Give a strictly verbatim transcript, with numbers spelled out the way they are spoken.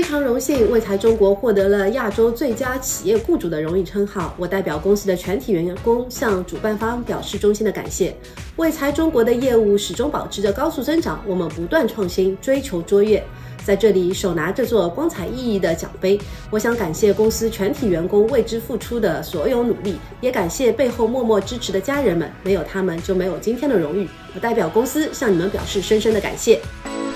常荣幸，卫财中国获得了亚洲最佳企业雇主的荣誉称号。我代表公司的全体员工向主办方表示衷心的感谢。卫财中国的业务始终保持着高速增长，我们不断创新，追求卓越。在这里手拿这座光彩熠熠的奖杯，我想感谢公司全体员工为之付出的所有努力，也感谢背后默默支持的家人们，没有他们就没有今天的荣誉。我代表公司向你们表示深深的感谢。